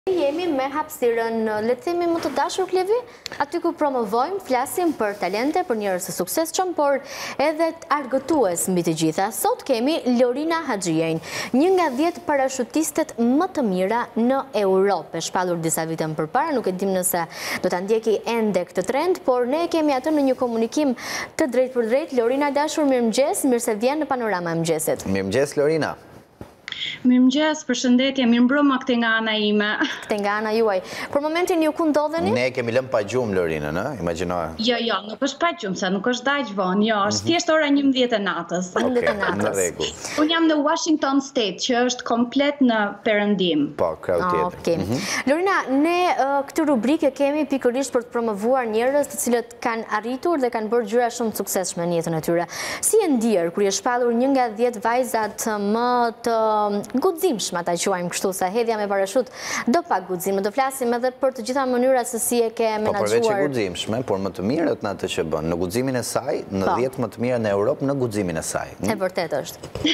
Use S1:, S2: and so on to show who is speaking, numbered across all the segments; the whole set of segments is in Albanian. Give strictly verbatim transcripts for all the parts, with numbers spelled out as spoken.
S1: Jemi me hapësirën, le të themi, më të dashur Klevi, aty ku promovojmë, flasim për talente, për njerëz të suksesshëm, por edhe argëtues mbi të gjitha. Sot kemi Lorina Haxhiajin, një nga dhjetë parashutistet më të mira në Europë. Shpallur disa vite më përpara, nuk e dim nëse do ta ndjeki ende këtë trend, por ne kemi atë në një komunikim të drejtë për drejtë. Lorina dashur, mirëmëngjes, mirë se vjen në Panorama e mëngjesit.
S2: Mirëmëngjes Lorina.
S3: Mirëmëngjes, përshëndetje, mirëmbrëma këtej nga ana ime.
S1: Këtej nga ana juaj. Për momentin ju ku ndodheni?
S2: Ne kemi lënë pa gjumë Lorinën, ë? Imagjino.
S3: Jo, jo, nuk është pa gjumë, se nuk është daq vonë. Jo, është thjesht ora njëmbëdhjetë e natës.
S1: njëmbëdhjetë e natës.
S2: Në rregull.
S3: Unë jam në Washington State, që është komplet në perëndim.
S2: Po, krau tjetër.
S1: Okej. Lorina, ne këtë rubrikë kemi pikërisht për të promovuar njerëz të cilët kanë arritur dhe kanë bërë gjëra shumë të suksesshme në jetën e tyre. Si e ndier kur je shpallur një nga dhjetë vajzat më të guximshme, ata quajmë kështu, sa hedhja me parashut do pak guxim, do flasim edhe për të gjitha mënyrat se si e ke menaxhuar.
S2: Po përveç e guximshme, por më të mirët në atë që bën, në guximin e saj, në dhjetë më të mira në Europë në guximin e saj.
S1: E vërtet është.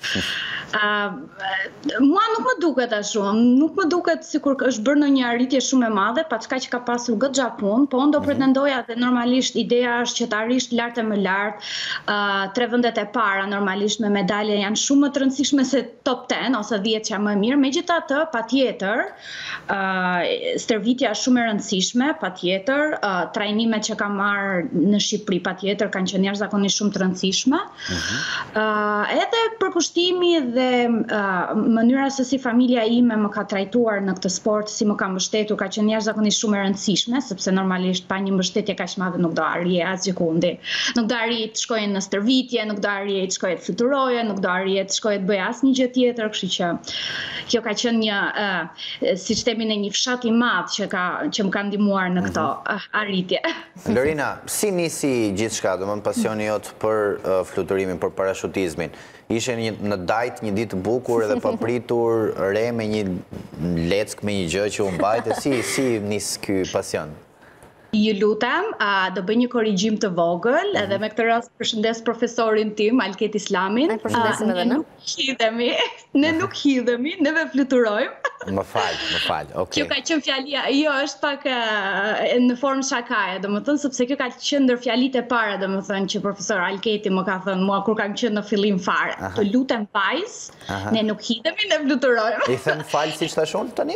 S3: Uh, mua nuk më duket ashtu, nuk më duket sikur është bërë në një arritje shumë e madhe, pa çka që ka pasur goxha punë, po unë do pretendoja dhe normalisht ideja është që të arrish lart e më lart, uh, tre vendet e para normalisht me medalje janë shumë më të rëndësishme se top dezet ose dhjetë që janë më mirë. Megjithatë, patjetër, uh, stërvitja është shumë e rëndësishme, patjetër, uh, trajnimet që kam marrë në Shqipëri patjetër kanë qenë jashtëzakonisht shumë të rëndësishme. Uh, edhe përkushtimi dhe uh, mënyra se si familja ime më ka trajtuar në këtë sport, si më ka mbështetur, ka qenë jashtëzakonisht shumë e rëndësishme, sepse normalisht pa një mbështetje kaq të madhe nuk do arrije asgjë. Nuk do arrije të shkojë në stërvitje, nuk do arrije të shkojë të fluturoje, nuk do arrije të shkojë të bëjë asnjë gjë tjetër, kështu që kjo ka qenë një uh, siç themi në një fshat i madh që ka që më ka ndihmuar në këto uh, arritje.
S2: Lorina, si nisi gjithçka, domethënë pasioni jot për uh, fluturimin, për parashutizmin? Ishe një, në dajt një ditë bukur edhe papritur, re me një leck me një gjë që u mbajte, si, si nis ky pasion?
S3: Ju lutem, uh, do bëj një korrigjim të vogël, edhe me këtë rast përshëndes profesorin tim, Alket Islamin.
S1: Ne përshëndesim edhe ne.
S3: Hidhemi, ne nuk hidhemi, neve fluturojmë.
S2: Më fal, më fal. Okej.
S3: Kjo ka qenë fjalia, jo, është pak uh, në formë shakaje, domethënë sepse kjo ka qenë ndër fjalitë e para, domethënë që profesor Alketi më ka thënë mua kur kam qenë në fillim fare. Të lutem vajz, ne nuk hidhemi, ne fluturojmë.
S2: I them fal siç thashun tani?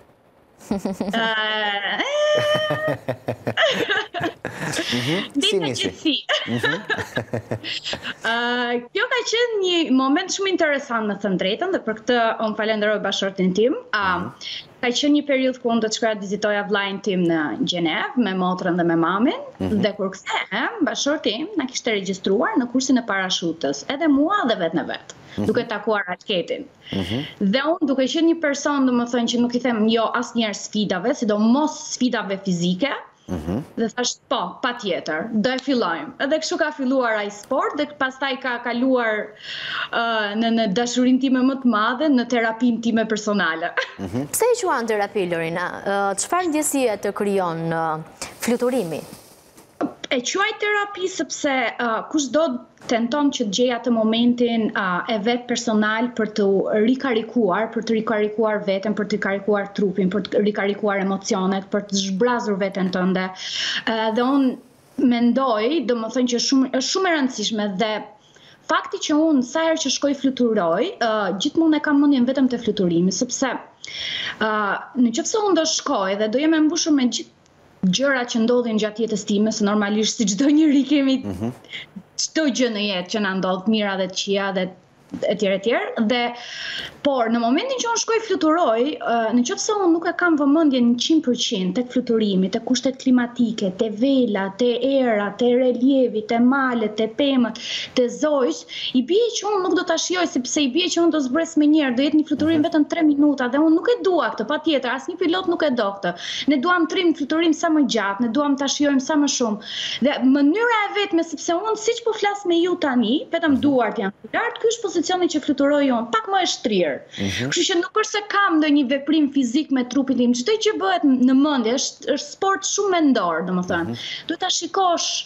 S3: Ditë në gjithësi. Kjo ka qenë një moment shumë interesant, me thënë drejtën, dhe për këtë unë falenderoj bashkëshortin tim. Ka qenë një periudhë ku unë do të shkoja të vizitoja vllajën tim në Gjenevë me motrën dhe me mamin, dhe kur kthehem, bashkëshorti im na kishte regjistruar në kursin e parashutës, edhe mua dhe vetë në vetë, duke takuar Alketin. Dhe unë duke qenë një person, domethënë që nuk i them jo asnjëherë sfidave, sidomos sfidave fizike, dhe thash po, patjetër, do e fillojmë. Edhe kështu ka filluar ai sport dhe pastaj ka kaluar uh, në, në dashurinë time më të madhe, në terapinë time personale.
S1: Pse i quan terapi, Lorina? Çfarë ndjesie të krijon uh, fluturimi?
S3: E quaj terapi sepse uh, kushdo tenton që të gjej atë momentin uh, e vet personal për të rikarikuar, për të rikarikuar veten, për të rikarikuar trupin, për të rikarikuar emocionet, për të zhbrazur veten tënde. Uh, dhe unë mendoj, domethënë që shumë është shumë e rëndësishme dhe fakti që unë sa herë që shkoj fluturoj, uh, gjithmonë e kam mendjen vetëm te fluturimi, sepse uh, nëse unë do shkoj dhe do jem e mbushur me gjithë gjëra që ndodhin gjatë jetës time, se normalisht si çdo njeri kemi çdo gjë në jetë që na ndodh, mira dhe të këqija dhe etj etj. Dhe por në momentin që unë shkoj fluturoj, nëse unë nuk e kam vëmendjen njëqind përqind tek fluturimi, tek kushtet klimatike, te vela, te era, te relievi, te malet, te pemët, te zojës, i bie që unë nuk do ta shijoj, sepse i bie që unë do zbres me njëherë, do jetë një fluturim vetëm tre minuta dhe unë nuk e dua këtë, patjetër, asnjë pilot nuk e do këtë. Ne duam trim fluturim sa më gjatë, ne duam ta shijojmë sa më shumë. Dhe mënyra e vetme, sepse unë siç po flas me ju tani, vetëm duart janë lart, ky është pozicioni që fluturoj unë, pak më e shtrirë. Kështu që nuk është se kam ndonjë veprim fizik me trupin tim, çdo gjë bëhet në mendje, është është sport shumë mendor, domethënë. Duhet ta shikosh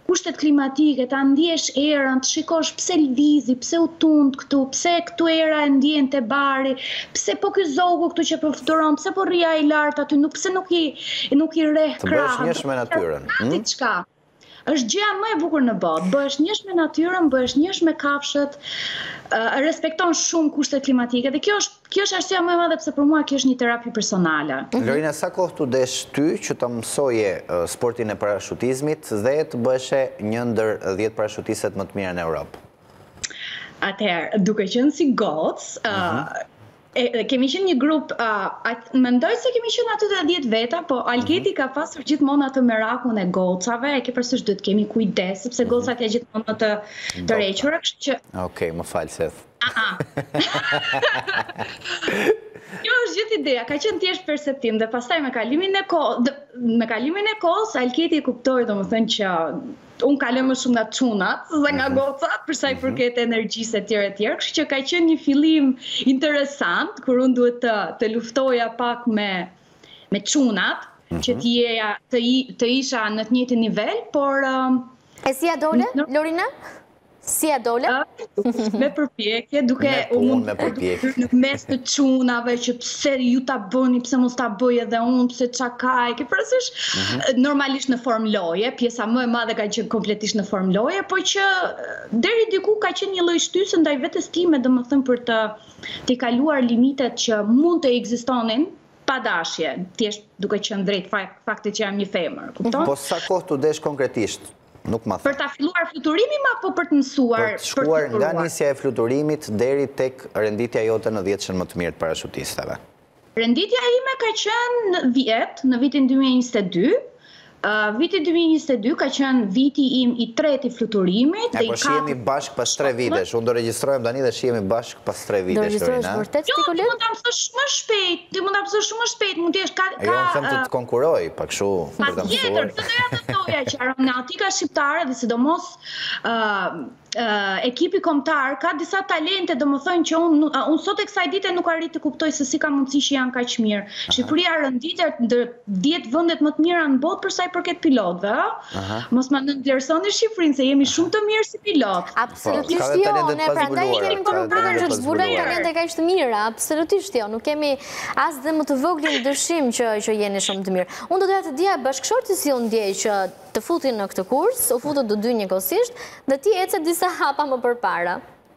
S3: kushtet klimatike, ta ndjesh erën, të shikosh pse lvizi, pse u tund këtu, pse këtu era e ndjen te bari, pse po ky zogu këtu që po fluturon, pse po rria i lart aty, nuk pse nuk i nuk i rreh krahun.
S2: Të bësh njësh me natyrën.
S3: Diçka. Është gjëja më e bukur në botë. Bëhesh njësh me natyrën, bëhesh njësh me kafshët, uh, respekton shumë kushtet klimatike dhe kjo është kjo është arsyeja më e madhe pse për mua kjo është një terapi personale.
S2: Lorina, sa kohë tu desh ty që të mësoje uh, sportin e parashutizmit dhe të bëheshe një ndër dhjetë parashutistet më të mirë në Europë?
S3: Atëherë, duke qenë si gocë, uh, uh-huh. E, kemi qenë një grup, uh, mendoj se kemi qenë aty dhe dhjetë veta, po Alketi ka pasur gjithmonë atë merakun e gocave, e ke parasysh duhet kemi kujdes, sepse gocat janë gjithmonë të të rrequra, kështu që
S2: Okej, më fal se.
S3: Kjo është gjithë ideja, ka qenë thjesht perceptim dhe pastaj me kalimin e kohës, me kalimin e kohës Alketi kuptoi domethënë që unë kaloj më shumë nga çunat dhe nga gocat për sa i përket energjisë etj etj, kështu që ka qenë një fillim interesant kur unë duhet të të luftoja pak me me çunat, që të jeja të, të isha në të njëjtin nivel, por
S1: E si ja dole, Lorina? Si ja dole?
S3: Me përpjekje, duke
S2: me punë, me përpjekje.
S3: Në mes të çunave që pse ju ta bëni, pse mos ta bëj edhe unë, pse çka ka, e ke parasysh? Normalisht në formë loje, pjesa më e madhe ka qenë kompletisht në formë loje, por që deri diku ka qenë një lloj shtyse ndaj vetes time, domethënë për të të kaluar limitet që mund të ekzistonin pa dashje, thjesht duke qenë drejt faktit që jam një femër, kupton?
S2: Po sa kohë tu desh konkretisht? Nuk ma
S3: Për ta filluar fluturimin apo për të mësuar?
S2: Për të shkuar nga nisja e fluturimit deri tek renditja jote në dhjetëshën më të mirë të parashutistave.
S3: Renditja ime ka qenë në vjet, në vitin dy mijë e njëzet e dy. Uh, viti dy mijë e njëzet e dy ka qenë viti im i tretë i fluturimit.
S2: E po shihemi bashkë pas tre vitesh, unë do regjistrojmë tani dhe shihemi bashkë pas tre vitesh.
S1: Do regjistrojmë vërtet ti
S3: koleg? Jo, ti mund ta mësosh më shpejt, ti mund ta mësosh shumë shpejt, mund të jesh ka ka.
S2: Jo, unë them të të konkuroj, pak kështu për ta mësuar.
S3: Patjetër, këtë ja të thoja që aeronautika shqiptare dhe sidomos uh, Uh, ekipi kombëtar ka disa talente, domethënë që unë uh, un sot e kësaj dite nuk arrit të kuptoj se si ka mundësi që janë kaq mirë. Shqipëria rënditet ndër dhjetë vendet më të mira në botë për sa i përket pilotëve, ëh? Mos ma nënvlerësoni Shqipërinë se jemi shumë të mirë si pilot.
S1: Absolutisht jo, ne prandaj kemi për rubrikën që zbulojmë talente kaq të mira, absolutisht jo, nuk kemi as dhe më të voglin dyshim që që jeni shumë të mirë. Unë do doja të dija bashkëshorti si u ndjej që të futin në këtë kurs, u futët të dy njëkohësisht dhe ti ecë disa hapa më përpara.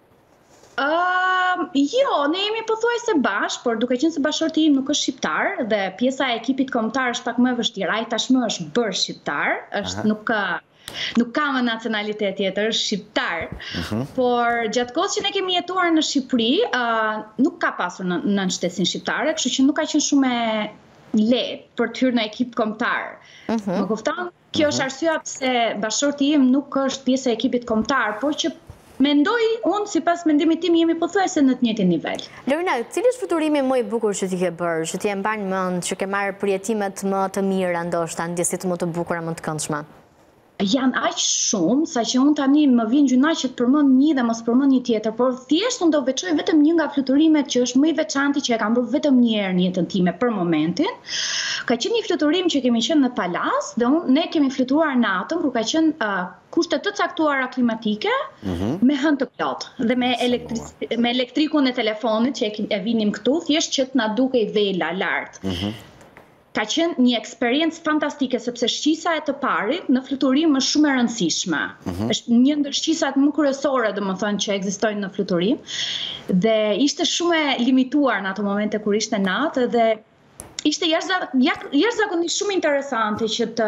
S3: Uh, jo, ne jemi pothuajse bashkë, por duke qenë se bashkëshorti im nuk është shqiptar dhe pjesa e ekipit kombëtar është pak më e vështirë. Ai tashmë është bërë shqiptar, është nuk ka nuk ka më nacionalitet tjetër, është shqiptar. Uh-huh. Por gjatë kohës që ne kemi jetuar në Shqipëri, uh, nuk ka pasur në nënshtetësinë shqiptare, kështu që nuk ka qenë shumë e lehtë për të hyrë në ekip kombëtar. Uh-huh. Më kupton? Kjo është arsyeja pse bashkëshorti im nuk është pjesë e ekipit kombëtar, por që mendoj unë sipas mendimit tim jemi pothuajse në të njëjtin nivel.
S1: Lorina, cili është fluturimi më i bukur që ti ke bërë, që ti e mban mend, që ke marrë përjetimet më të mira, ndoshta ndjesit më të bukura, më të këndshme?
S3: Janë aq shumë, sa që unë tani më vjen gjuna që të përmend një dhe mos përmend një tjetër, por thjesht unë do veçoj vetëm një nga fluturimet që është më i veçantë që e kam bërë vetëm një herë në jetën time për momentin. Ka qenë një fluturim që kemi qenë në Palas dhe unë ne kemi fluturuar natën kur ka qenë uh, kushte të caktuara klimatike, mm-hmm. me hënë të plot dhe me, elektri me elektrikun e telefonit që e, e vinim këtu, thjesht që të na dukej vela lart. Mm-hmm. Ka qenë një eksperiencë fantastike sepse shqisa e të parit në fluturim është shumë e rëndësishme. Uh-huh. Është një ndër shqisat më kryesore, domethënë, që ekzistojnë në fluturim dhe ishte shumë e limituar në ato momente kur ishte natë dhe ishte jashtëzakonisht shumë interesante që të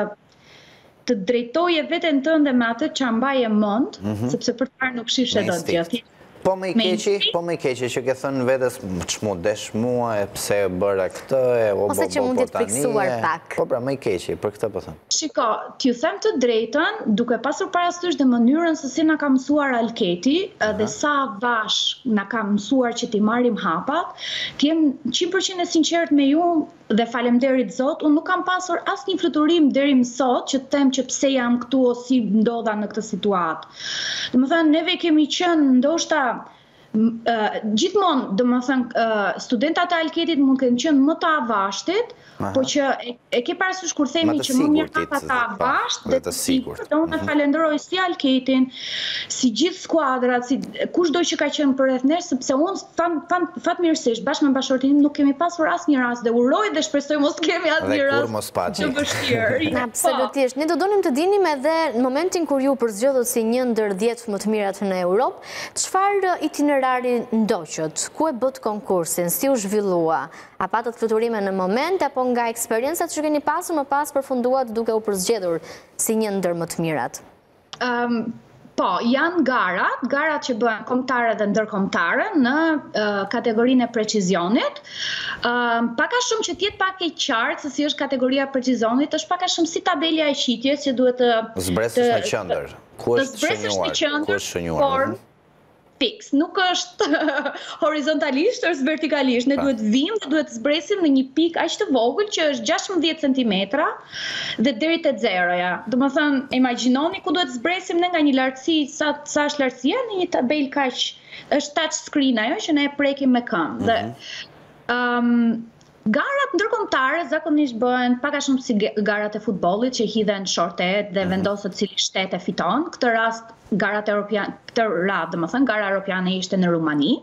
S3: të drejtoje veten tënde me atë që mbaje mend, uh-huh. sepse për të parë nuk shifshe dot gjë.
S2: Po me i keqi, po me i keqi që ke thënë vetes ç'mu desh mua, e pse e bëra këtë, e o
S1: ose që mund të fiksuar pak.
S2: Po pra, me i keqi, për këtë po thënë.
S3: Shiko, t'ju them të drejtën, duke pasur parasysh dhe mënyrën se si na ka mësuar Alketi dhe sa vash na ka mësuar që t'i marrim hapat, t'jem qind përqind e sinqert me ju dhe faleminderit Zot, unë nuk kam pasur asnjë fluturim deri më sot që të them që pse jam këtu ose si ndodha në këtë situatë. Domethënë neve kemi qenë ndoshta Gjithmonë, do më thënë, studentat e alketit mund të qenë më të avashtit, po që e ke parasysh kur themi që më mirë ka të avasht dhe të sigurt. Do më falenderoj si alketin, si gjithë skuadrat, si kushdo që ka qenë përreth nesh, sepse unë fatmirësisht bashkë me bashkëtortin nuk kemi pasur asnjë rast dhe uroj dhe shpresoj mos kemi asnjë rast të vështirë.
S1: Absolutisht. Ne do donim të dinim edhe në momentin kur ju përzgjedhët si një ndër dhjetë më të mirat në Europë, çfarë itinerari ndoqët? Ku e bët konkursin? Si u zhvillua? A patët fluturime në moment, apo nga eksperiencat që keni pasur më pas përfunduat duke u përzgjedhur si një ndër më të mirat?
S3: Po, janë garat, garat që bëhen kombëtare dhe ndërkombëtare në kategorinë e precizionit. Pak a shumë që tjetë pak e qartë se si është kategoria precizionit, është pak a shumë si tabelja e qitjes që duhet të...
S2: Zbresësh në qëndër. Ku është shënjuar? Ku është shënjuar?
S3: Fix, nuk është horizontalisht, është vertikalisht. Ne duhet vim dhe duhet zbresim në një pik aq të vogël që është gjashtëmbëdhjetë centimetra dhe deri te zeroja. Do të thënë, imagjinoni ku duhet zbresim ne nga një lartësi, sa sa është lartësia në një tabel kaq, është touch screen ajo që ne e prekim me këmbë. Dhe um, garat ndërkombëtare zakonisht bëhen pak a shumë si garat e futbollit që hidhen shortet dhe vendoset cili shtet e fiton. Këtë rast garat europiane, këtë radhë, domethënë gara europiane ishte në Rumani.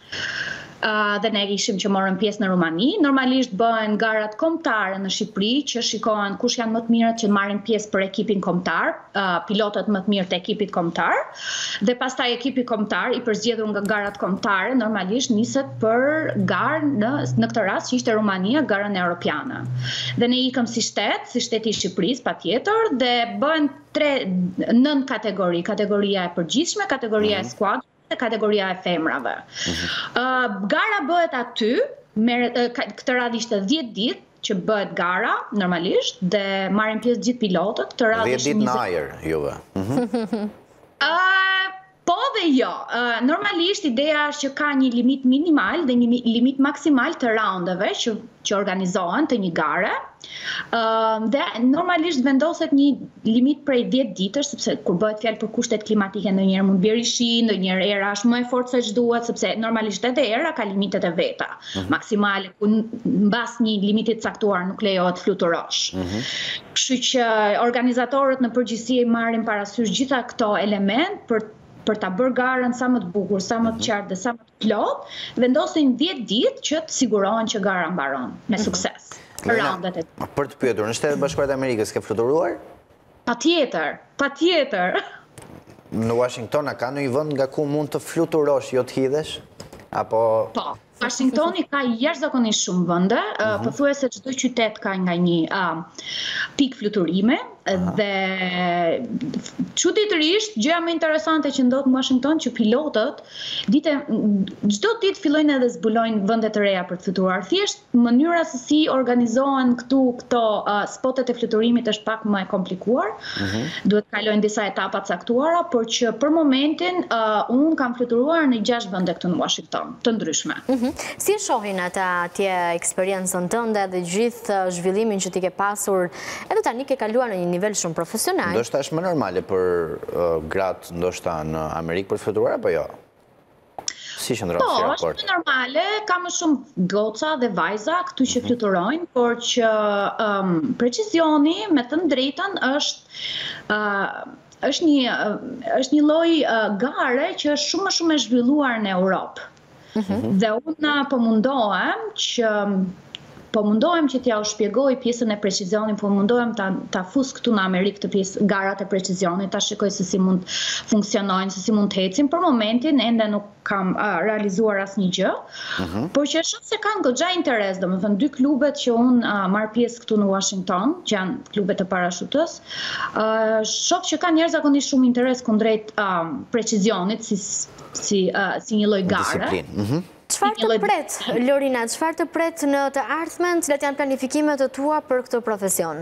S3: Uh, dhe ne ishim që morën pjesë në Rumani. Normalisht bëhen garat kombëtare në Shqipëri që shikohen kush janë më të mirët që marrin pjesë për ekipin kombëtar, uh, pilotët më të mirë të ekipit kombëtar, dhe pastaj ekipi kombëtar i përzgjedhur nga garat kombëtare normalisht niset për garë në, në këtë rast që ishte Rumania, garën europiane. Dhe ne ikëm si shtet, si shteti i Shqipërisë patjetër, dhe bëhen tre nën kategori, kategoria e përgjithshme, kategoria e skuadrës, kategoria e femrave. Uh, gara bëhet aty, mere, uh, këtë radhë ishte dhjetë ditë që bëhet gara, normalisht, dhe marrin pjesë gjithë pilotët.
S2: dhjetë ditë në ajër, juve.
S3: uh, po dhe jo. Uh, normalisht, ideja është që ka një limit minimal dhe një limit maksimal të raundeve që, që organizohen të një gare. Uh, dhe normalisht vendoset një limit prej dhjetë ditësh, sepse kur bëhet fjalë për kushtet klimatike ndonjëherë mund bjerë shi, ndonjëherë era është më e fortë se ç'duhet, sepse normalisht edhe era ka limitet e veta maksimale, ku mbas një limiti të caktuar nuk lejohet fluturosh. Kështu që organizatorët në përgjithësi marrin parasysh gjitha këto element për për ta bërë garën sa më të bukur, sa më të qartë dhe sa më të plot, vendosin dhjetë ditë që të sigurohen që gara mbaron me sukses.
S2: Lena, për të pyetur, në Shtetet Bashkuara të Amerikës ke fluturuar?
S3: Patjetër, patjetër.
S2: Në Washington a ka ndonjë vend nga ku mund të fluturosh, jo të hidhesh? Apo... Po,
S3: Washingtoni ka jashtëzakonisht shumë vende, uh, pothuajse çdo qytet ka nga një uh, pik fluturime, dhe çuditërisht gjëja më interesante që ndodh në Washington që pilotët ditë çdo ditë fillojnë edhe zbulojnë vende të reja për të fluturuar. Thjesht mënyra se si organizohen këtu këto uh, spotet e fluturimit është pak më e komplikuar. Uh-huh. Duhet kalojnë disa etapa të caktuara, por që për momentin uh, unë kam fluturuar në gjashtë vende këtu në Washington, të ndryshme.
S1: Uh-huh. Si e shohin ata atje eksperiencën tënde dhe gjithë zhvillimin që ti ke pasur, edhe tani ke kaluar në një nivel shumë profesional?
S2: Ndoshta është më normale për uh, gratë ndoshta në Amerikë për të fluturuar, apo jo? Si qëndron
S3: si
S2: raport?
S3: Po, është më normale, ka më shumë goca dhe vajza këtu që fluturojnë, por që um, precizioni me të drejtën është uh, është një uh, është një lloj uh, gare që është shumë më shumë e zhvilluar në Europë. Mm-hmm. Dhe unë po mundohem që po mundohem që t'ja u shpjegoj pjesën e precizionit, po mundohem ta, ta fus këtu në Amerikë të pjesë garat e precizionit, ta shikoj se si mund funksionojnë, se si mund të ecin. Për momentin ende nuk kam uh, realizuar asnjë gjë, uh-huh. por që shoh se kanë goxha interes, domethënë dy klubet që unë uh, marr pjesë këtu në Washington, që janë klubet e parashutës, uh, shoh që kanë jashtëzakonisht shumë interes kundrejt uh, precizionit si si uh, si një lloj gare.
S2: Mhm.
S1: Çfarë të pret, Lorina, çfarë të pret në të ardhmen, cilat janë planifikimet e tua për këtë profesion?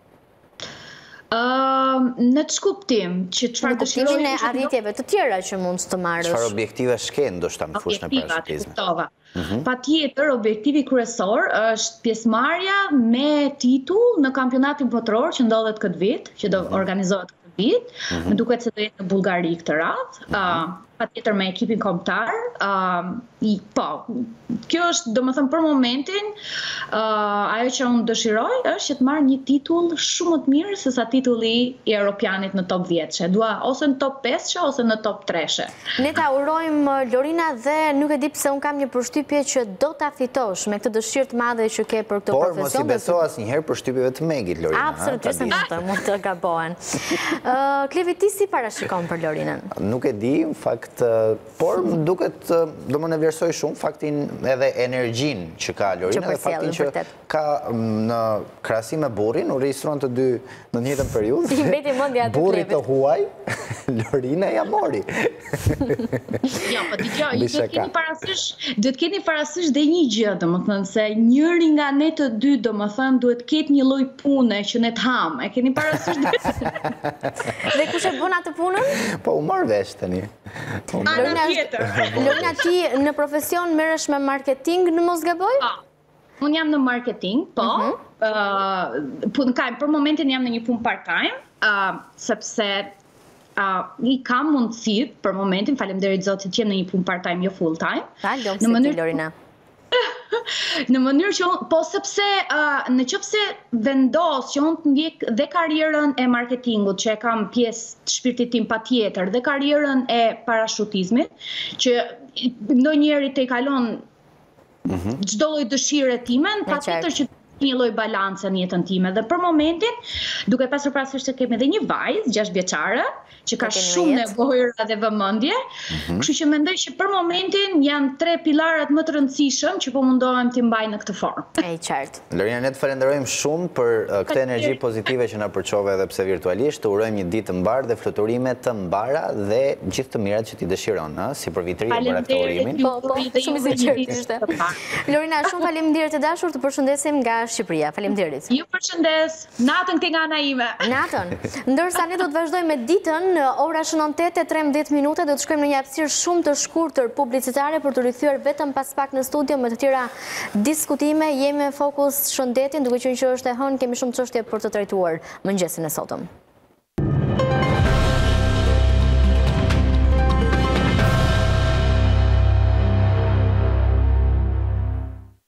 S3: Uh, në të shkuptim që çfarë
S1: të shiroj në arritjeve të tjera që mund të marrësh.
S2: Çfarë objektive shken ndoshta në fushën e parashutizmit?
S3: Mm-hmm. Patjetër, objektivi kryesor është pjesëmarrja me titull në kampionatin botror që ndodhet këtë vit, që do mm-hmm. organizohet këtë vit. Mm-hmm. Më duket se do jetë në Bullgari këtë radhë. Mm-hmm. uh, patjetër me ekipin kombëtar. Po, kjo është, domethënë për momentin, ajo që unë dëshiroj është që të marr një titull shumë të mirë se sa titulli i Europianit në top dhjetë. Dua ose në top pesë ose në top tre.
S1: Ne ta urojmë, Lorina, dhe nuk e di pse unë kam një përshtypje që do ta fitosh me këtë dëshirë të madhe që ke për këtë profesion.
S2: Por mos i beso asnjëherë përshtypjeve të Megit, Lorina.
S1: Absolutisht mund të mund të gabohen. Klevi, ti si parashikon për Lorinën?
S2: Nuk e di, në fakt, por më duket, do më në vlerësoj shumë faktin edhe energjin që ka Lorina dhe faktin që ka në krahasim me burrin, u regjistruan të dy në të njëjtën periudhë. Burri të huaj, Lorina ja mori.
S3: Jo, po dëgjoj, ju duhet keni parasysh, duhet keni parasysh dhe një gjë, domethënë se njëri nga ne të dy, domethënë, duhet ketë një lloj pune që ne të ham. E keni parasysh?
S1: Dhe kush e bën atë punën?
S2: Po u mor vesh tani.
S1: Lorina, ti në profesion merresh me marketing, në mos gaboj?
S3: Unë jam në marketing, po. Për momentin jam në një punë part-time, sepse i kam mundësit për momentin, faleminderit Zotit që jem në një punë part-time, jo full-time.
S1: Falem se ti, Lorina.
S3: Në mënyrë që unë, po sepse në qofse vendos që unë të ndjek dhe karrierën e marketingut, që e kam pjesë të shpirtit tim patjetër, dhe karrierën e parashutizmit, që ndonjëherë të i kalon çdo lloj dëshire timen, patjetër që një lloj balance në jetën time. Dhe për momentin, duke pasur parasysh se kemi edhe një vajzë gjashtë vjeçare, që ka shumë nevojë dhe vëmendje, kështu që mendoj që për momentin janë tre pilarat më të rëndësishëm që po mundohem t'i mbaj në këtë formë.
S1: E qartë.
S2: Lorina, ne të falenderojmë shumë për këtë energji pozitive që na përçove edhe pse virtualisht. Të urojmë një ditë të mbarë dhe fluturime të mbara dhe gjithë të mirat që ti dëshiron, si për vitri e për atë urimin.
S1: Po, po, shumë i sinqert ishte. Lorina, shumë faleminderit të dashur, të përshëndesim nga Shqipëria. Faleminderit.
S3: Ju përshëndes. Natën këtej nga ana ime.
S1: Natën. Ndërsa ne do të vazhdojmë me ditën, ora shënon tetë e trembëdhjetë minuta, do të shkojmë në një hapësirë shumë të shkurtër publicitare për të rikthyer vetëm pas pak në studio me të tjera diskutime. Jemi me fokus shëndetin, duke qenë që është e hënë, kemi shumë çështje për të trajtuar mëngjesin e sotëm.